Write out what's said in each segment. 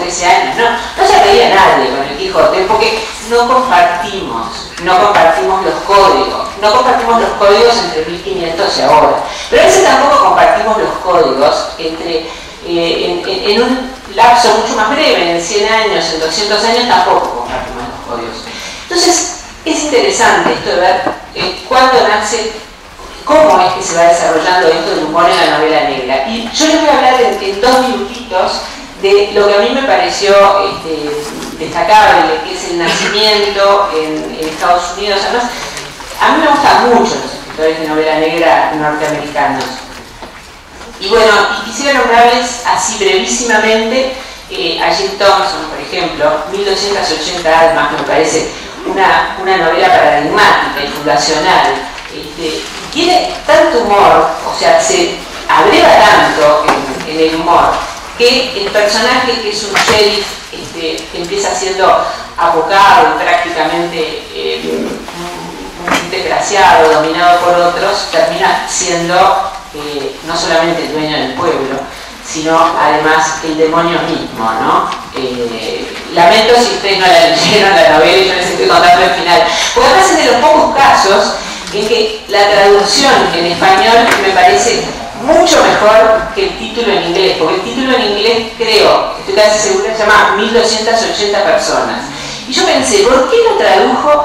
13 años, no se reía nadie con el Quijote porque no compartimos los códigos entre 1500 y ahora, pero a veces tampoco compartimos los códigos en un lapso mucho más breve, en 100 años, en 200 años tampoco compartimos los códigos. Entonces es interesante esto de ver cuándo nace, cómo es que se va desarrollando esto del humor en la novela negra. Y yo les voy a hablar en 2 minutitos de lo que a mí me pareció destacable, que es el nacimiento en Estados Unidos. Además, a mí me gustan mucho los escritores de novela negra norteamericanos. Y bueno, y quisiera nombrarles así brevísimamente a Jill Thompson, por ejemplo, 1280 almas, me parece una novela paradigmática y fundacional. Tiene tanto humor, o sea, se abreva tanto en el humor, que el personaje, que es un sheriff que empieza siendo abocado y prácticamente un desgraciado, dominado por otros, termina siendo no solamente el dueño del pueblo, sino además el demonio mismo, ¿no? Lamento si ustedes no la leyeron la novela y yo les estoy contando el final, porque además es de los pocos casos en que la traducción en español me parece mucho mejor que el título en inglés, porque el título en inglés, creo, estoy casi segura, se llama 1280 personas. Y yo pensé, ¿por qué lo tradujo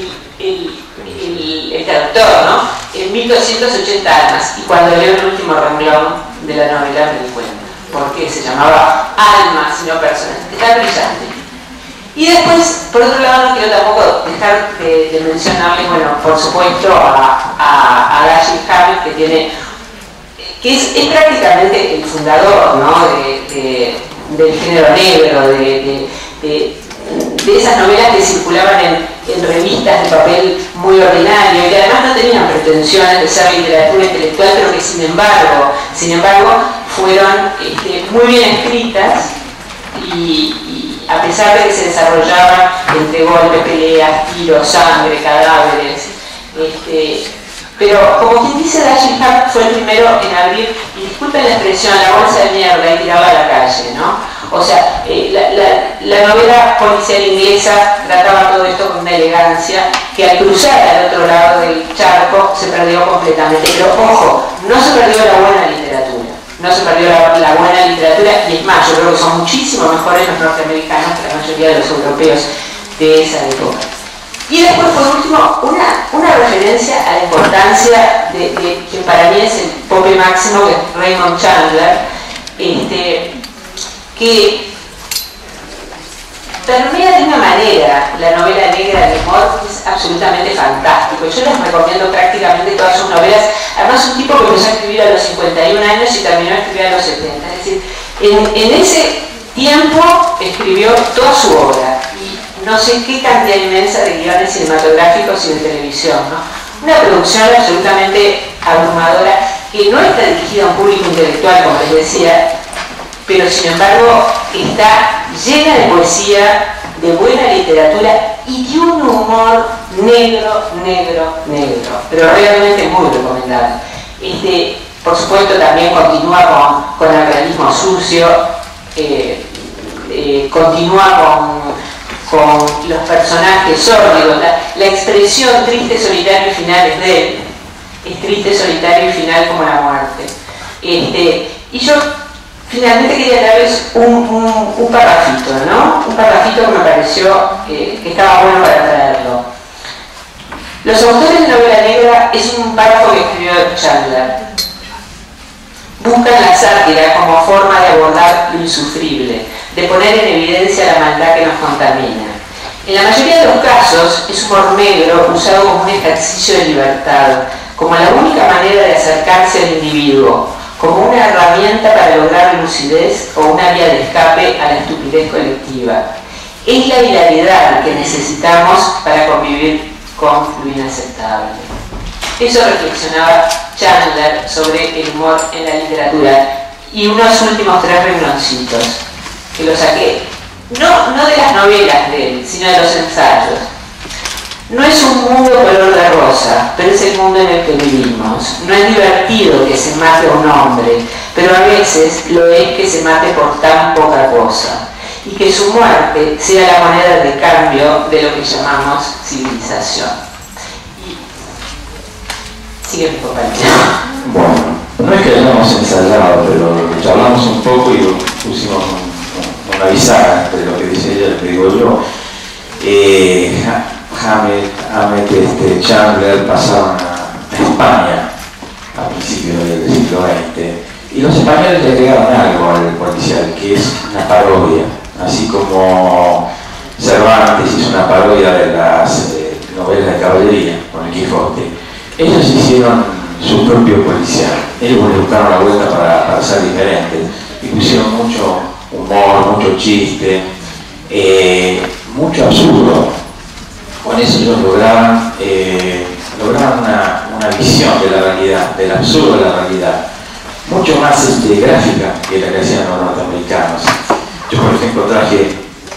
el traductor, ¿no? En 1280 almas? Y cuando leo el último renglón de la novela me di cuenta. ¿Por qué se llamaba almas y no personas? Está brillante. Y después, por otro lado, no quiero tampoco dejar de mencionarle, bueno, por supuesto, a Dashiell Hammett, que es prácticamente el fundador, ¿no? del género negro, de esas novelas que circulaban en revistas de papel muy ordinario y que además no tenían pretensiones de ser literatura intelectual, pero que sin embargo fueron muy bien escritas y a pesar de que se desarrollaban entre golpes, peleas, tiros, sangre, cadáveres, pero como quien dice, Dashiell Hammett fue el primero en abrir, y disculpen la expresión, la bolsa de mierda y tirarla a la calle, ¿no? O sea, la novela policial inglesa trataba todo esto con una elegancia que al cruzar al otro lado del charco se perdió completamente. Pero ojo, no se perdió la buena literatura. No se perdió la buena literatura, y es más, yo creo que son muchísimo mejores los norteamericanos que la mayoría de los europeos de esa época. Y después, por último, una referencia a la importancia de que para mí es el pope máximo, que es Raymond Chandler, que permea de una manera la novela negra del humor, que es absolutamente fantástico. Yo les recomiendo prácticamente todas sus novelas. Además, un tipo que empezó a escribir a los 51 años y terminó a escribir a los 70. Es decir, en ese tiempo escribió toda su obra. Y no sé qué cantidad inmensa de guiones cinematográficos y de televisión, ¿no? Una producción absolutamente abrumadora, que no está dirigida a un público intelectual, como les decía, pero sin embargo está llena de poesía, de buena literatura y de un humor negro, pero realmente muy recomendable. Por supuesto, también continúa con el realismo sucio, continúa con los personajes sórdidos. La expresión triste, solitario y final es de él. Es triste, solitario y final como la muerte. Y yo finalmente quería darles un parrafito, ¿no? Un parrafito que me pareció que estaba bueno para traerlo. Los autores de novela negra es un párrafo que escribió Chandler. Buscan la sátira como forma de abordar lo insufrible, de poner en evidencia la maldad que nos contamina. En la mayoría de los casos es humor negro usado como un ejercicio de libertad, como la única manera de acercarse al individuo, como una herramienta para lograr lucidez o una vía de escape a la estupidez colectiva. Es la hilaridad que necesitamos para convivir con lo inaceptable. Eso reflexionaba Chandler sobre el humor en la literatura. Y unos últimos 3 rengloncitos, que los saqué, no de las novelas de él, sino de los ensayos. No es un mundo color de rosa, pero es el mundo en el que vivimos. No es divertido que se mate a un hombre, pero a veces lo es que se mate por tan poca cosa. y que su muerte sea la moneda de cambio de lo que llamamos civilización. Sigue mi compañero. Bueno, no es que hayamos ensayado, pero charlamos un poco y pusimos una bisagra entre lo que dice ella y lo que digo yo. Hammett, Chandler pasaron a España a principios del siglo XX y los españoles le agregaron algo al policial, que es una parodia, así como Cervantes hizo una parodia de las novelas de caballería con el Quijote. Ellos hicieron su propio policial, ellos le buscaron la vuelta para ser diferentes y pusieron mucho humor, mucho chiste, mucho absurdo. Con eso ellos lograban una visión de la realidad, del absurdo de la realidad, mucho más gráfica que la que hacían los norteamericanos. Yo, por ejemplo, traje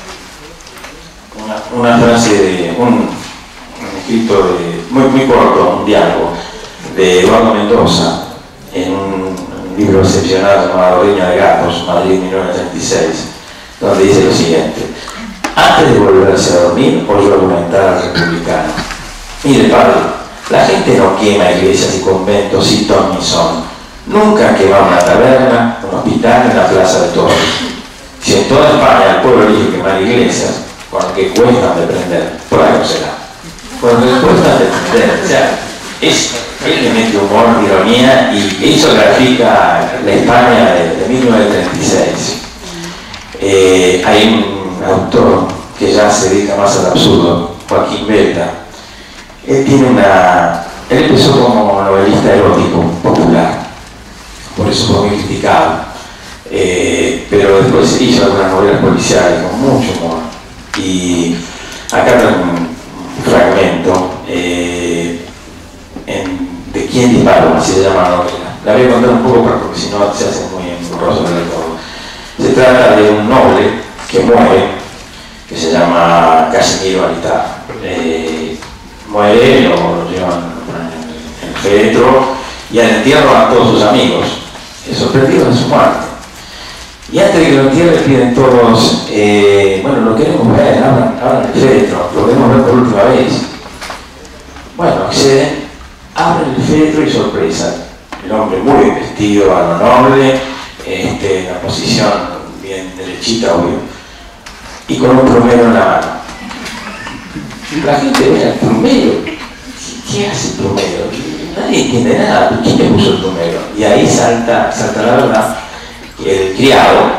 una frase de un escrito muy corto, un diálogo de Eduardo Mendoza en un libro excepcional llamado Reino de Gatos, Madrid 1936, donde dice lo siguiente: antes de volverse a dormir, oyó argumentar al republicano: mire, padre, la gente no quema iglesias y conventos y ton ni son. Nunca quema una taberna, un hospital, una plaza de toros. Si en toda España el pueblo elige quemar iglesias, con lo que cuestan de prender, por algo será. Con lo que cuestan de prender, o sea, él le mete humor, ironía, y eso grafica la España de 1936. Hay un autor que ya se dedica más al absurdo, Joaquín Belda. Él empezó como novelista erótico popular, por eso fue muy criticado, pero después hizo algunas novelas policiales con mucho humor. Y acá tengo un fragmento de Quién disparó, así se llama la novela. La voy a contar un poco porque si no se hace muy engorroso el todo. Se trata de un noble que muere, que se llama Casimiro Alitá. Muere, lo llevan en el féretro y al entierro a todos sus amigos, sorprendidos de su muerte. Y antes de que lo entierren piden todos, bueno, lo queremos ver, abran el féretro, lo queremos ver por última vez. Bueno, acceden, abren el féretro y sorpresa, el hombre muy bien vestido, a lo noble, en la posición bien derechita, obvio, y con un plumero en la mano. La gente ve al plumero. ¿Qué hace el plumero? Nadie entiende nada. ¿Quién le puso el plumero? Y ahí salta la verdad. El criado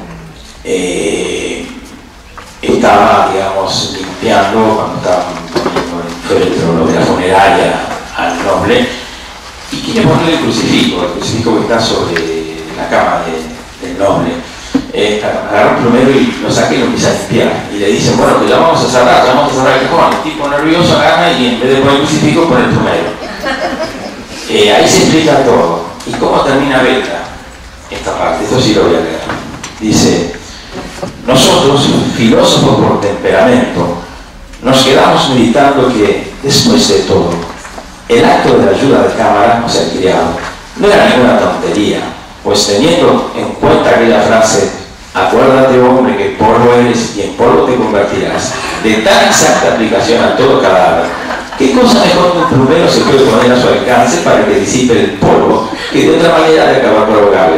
estaba, digamos, limpiando cuando estaban poniendo el féretro de la funeraria al noble y quiere ponerle el crucifijo que está sobre la cama del noble. Agarra un plumero y lo saca y lo empieza a limpiar. Y le dicen, bueno, que ya vamos a cerrar el cajón. El tipo nervioso agarra y en vez de poner el crucifijo pone el plumero. Ahí se explica todo. ¿Y cómo termina Belda esta parte? Esto sí lo voy a leer. Dice: nosotros, filósofos por temperamento, nos quedamos meditando que, después de todo, el acto de la ayuda de cámara, o sea, el criado, no era ninguna tontería, pues teniendo en cuenta aquella frase: acuérdate, hombre, que polvo eres y en polvo te convertirás, de tan exacta aplicación a todo cadáver, ¿qué cosa mejor que un plumero se puede poner a su alcance para que disipe el polvo que de otra manera de acabar provocable?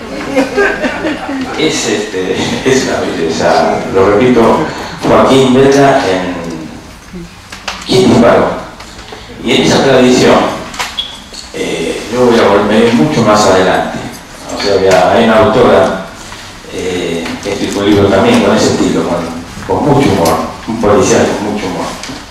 Es una belleza. Lo repito, Joaquín Belda en ¿Quién disparó? Y en esa tradición yo voy a volver mucho más adelante. O sea, hay una autora que escribió un libro también con ese estilo, con mucho humor, un policial con mucho humor.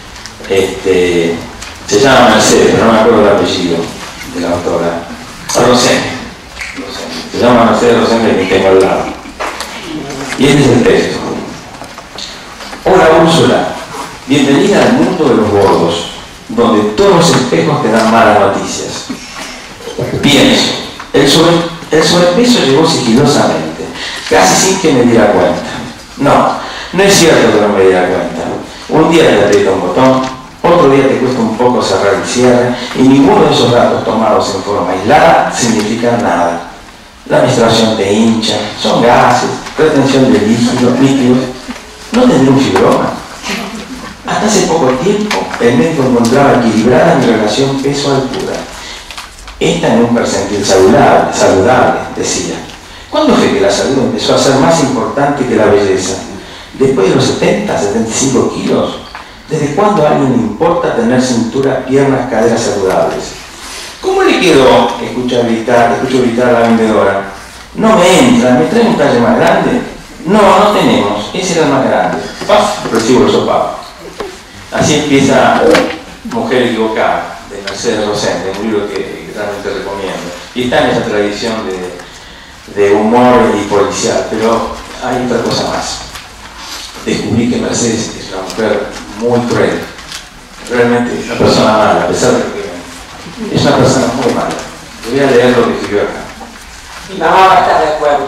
Se llama Mercedes, pero no me acuerdo el apellido de la autora. Rosén. Se llama Mercedes Rosén, que tengo al lado. Y este es el texto. Hola Úrsula, bienvenida al mundo de los gordos, donde todos los espejos te dan malas noticias. Pienso, el sobrepeso llegó sigilosamente, casi sin que me diera cuenta. No es cierto que no me diera cuenta. Un día te aprieta un botón, otro día te cuesta un poco cerrar el cierre, y ninguno de esos datos tomados en forma aislada significan nada. La menstruación te hincha, son gases, retención de líquidos, no tendré un fibroma. Hasta hace poco tiempo el médico encontraba equilibrada mi relación peso-altura. Esta en un percentil saludable, decía. ¿Cuándo fue que la salud empezó a ser más importante que la belleza? ¿Después de los 70, 75 kilos? ¿Desde cuándo a alguien le importa tener cintura, piernas, caderas saludables? ¿Cómo le quedó? Escucho gritar a la vendedora. No me entra, ¿me trae un talle más grande? No, no tenemos, ese era el más grande. ¡Paf! Recibo el sopapo. Así empieza Mujer equivocada, de Mercedes Rosende, un libro que realmente recomiendo. Y está en esa tradición de humor y policial, pero hay otra cosa más. Descubrí que Mercedes es una mujer muy cruel, realmente una persona mala, a pesar de que es una persona muy mala. Voy a leer lo que escribió acá. Mi mamá va a estar de acuerdo.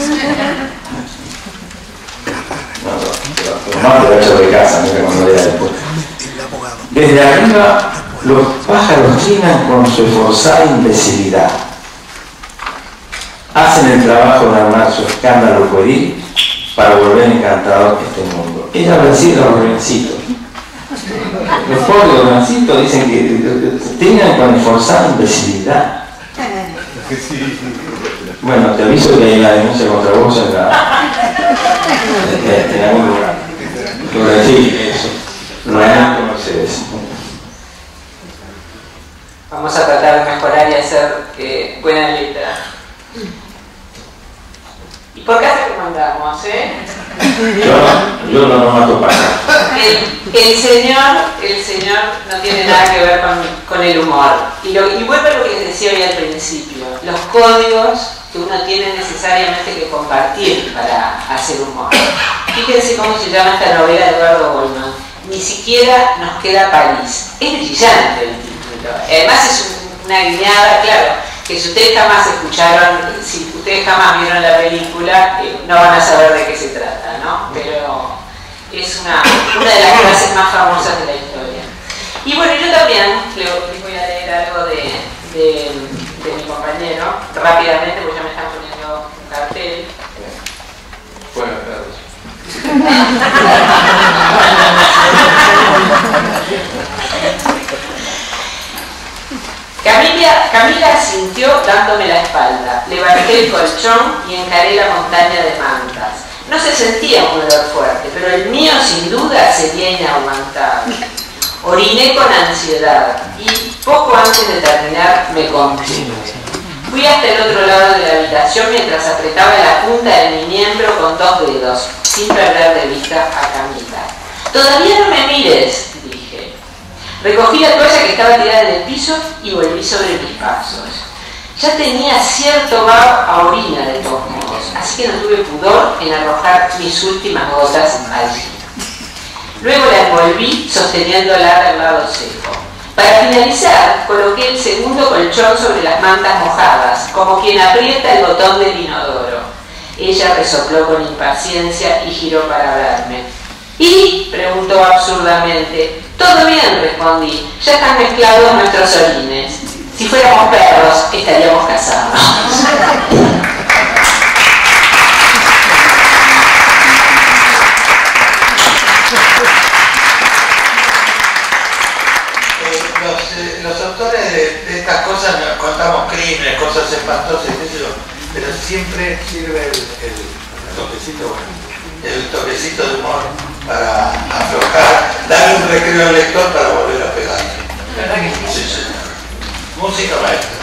Tu mamá te va a echar de casa, mira cuando lea después. Desde arriba los pájaros trinan con su esforzada imbecilidad. Hacen el trabajo de armar su escándalo pueril para volver encantador este mundo. Ella recibe a los jovencitos. Los pobres jovencitos dicen que trinan con esforzada imbecilidad. Bueno, te aviso que hay una denuncia contra vos en algún lugar. Sobre decir eso. No hay nada que Mercedes. Vamos a tratar de mejorar y hacer buena letra. ¿Y por qué recomendamos, Yo no mato para nada. El señor no tiene nada que ver con el humor. Y vuelvo a lo que les decía hoy al principio. Los códigos que uno tiene necesariamente que compartir para hacer humor. Fíjense cómo se llama esta novela de Eduardo Goldman. Ni siquiera nos queda París. Es brillante el título. Además es una guiñada, claro, que si ustedes jamás escucharon, si ustedes jamás vieron la película, no van a saber de qué se trata, ¿no? Pero es una de las frases más famosas de la historia. Y bueno, yo también les voy a leer algo de mi compañero, rápidamente, porque ya me están poniendo un cartel. Bueno, perros. Camila asintió dándome la espalda. Levanté el colchón y encaré la montaña de mantas. No se sentía un olor fuerte, pero el mío sin duda sería inaguantable. Oriné con ansiedad y poco antes de terminar me contuve. Fui hasta el otro lado de la habitación mientras apretaba la punta de mi miembro con 2 dedos, sin perder de vista a Camila. «Todavía no me mires», dije. Recogí la toalla que estaba tirada en el piso y volví sobre mis pasos. Ya tenía cierto vaho a orina de todos modos, así que no tuve pudor en arrojar mis últimas gotas allí. Luego la envolví sosteniéndola del lado seco. Para finalizar, coloqué el segundo colchón sobre las mantas mojadas, como quien aprieta el botón del inodoro. Ella resopló con impaciencia y giró para verme. ¿Y?, preguntó absurdamente. «Todo bien», respondí. «Ya están mezclados nuestros orines. Si fuéramos perros, estaríamos casados». Los autores de estas cosas nos contamos crímenes, cosas espantosas, pero siempre sirve el toquecito de humor para aflojar, darle un recreo al lector para volver a pegar. ¿Verdad que sí? Sí. Música maestra.